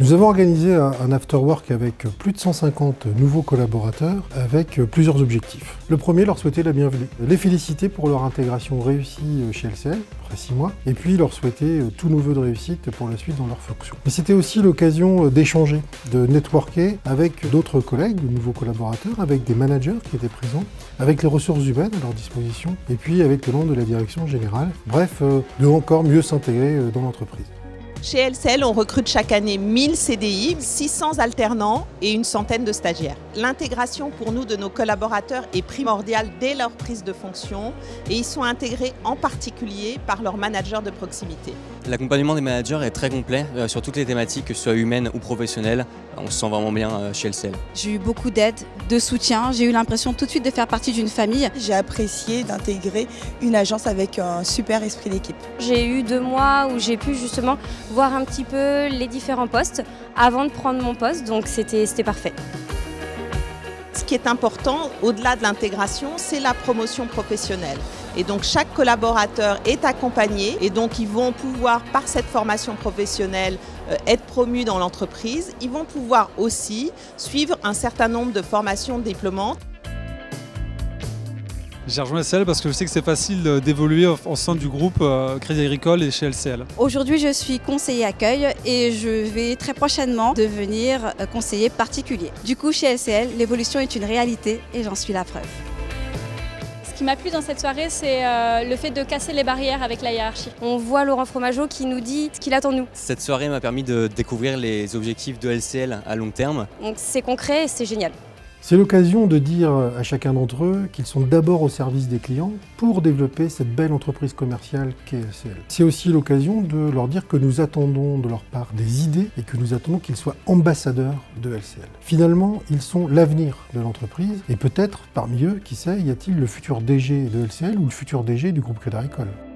Nous avons organisé un after-work avec plus de 150 nouveaux collaborateurs avec plusieurs objectifs. Le premier, leur souhaiter la bienvenue, les féliciter pour leur intégration réussie chez LCL, après 6 mois, et puis leur souhaiter tous nos vœux de réussite pour la suite dans leurs fonctions. Mais c'était aussi l'occasion d'échanger, de networker avec d'autres collègues, de nouveaux collaborateurs, avec des managers qui étaient présents, avec les ressources humaines à leur disposition, et puis avec le membre de la direction générale. Bref, de encore mieux s'intégrer dans l'entreprise. Chez LCL, on recrute chaque année 1000 CDI, 600 alternants et une centaine de stagiaires. L'intégration pour nous de nos collaborateurs est primordiale dès leur prise de fonction et ils sont intégrés en particulier par leur manager de proximité. L'accompagnement des managers est très complet sur toutes les thématiques, que ce soit humaines ou professionnelles. On se sent vraiment bien chez LCL. J'ai eu beaucoup d'aide, de soutien. J'ai eu l'impression tout de suite de faire partie d'une famille. J'ai apprécié d'intégrer une agence avec un super esprit d'équipe. J'ai eu 2 mois où j'ai pu justement voir un petit peu les différents postes avant de prendre mon poste, donc c'était parfait. Ce qui est important, au-delà de l'intégration, c'est la promotion professionnelle. Et donc chaque collaborateur est accompagné et donc ils vont pouvoir, par cette formation professionnelle, être promus dans l'entreprise. Ils vont pouvoir aussi suivre un certain nombre de formations diplômantes. J'ai rejoint LCL parce que je sais que c'est facile d'évoluer au sein du groupe Crédit Agricole et chez LCL. Aujourd'hui, je suis conseiller accueil et je vais très prochainement devenir conseiller particulier. Du coup, chez LCL, l'évolution est une réalité et j'en suis la preuve. Ce qui m'a plu dans cette soirée, c'est le fait de casser les barrières avec la hiérarchie. On voit Laurent Fromageau qui nous dit ce qu'il attend de nous. Cette soirée m'a permis de découvrir les objectifs de LCL à long terme. Donc c'est concret et c'est génial. C'est l'occasion de dire à chacun d'entre eux qu'ils sont d'abord au service des clients pour développer cette belle entreprise commerciale qu'est LCL. C'est aussi l'occasion de leur dire que nous attendons de leur part des idées et que nous attendons qu'ils soient ambassadeurs de LCL. Finalement, ils sont l'avenir de l'entreprise et peut-être parmi eux, qui sait, y a-t-il le futur DG de LCL ou le futur DG du groupe Crédit Agricole.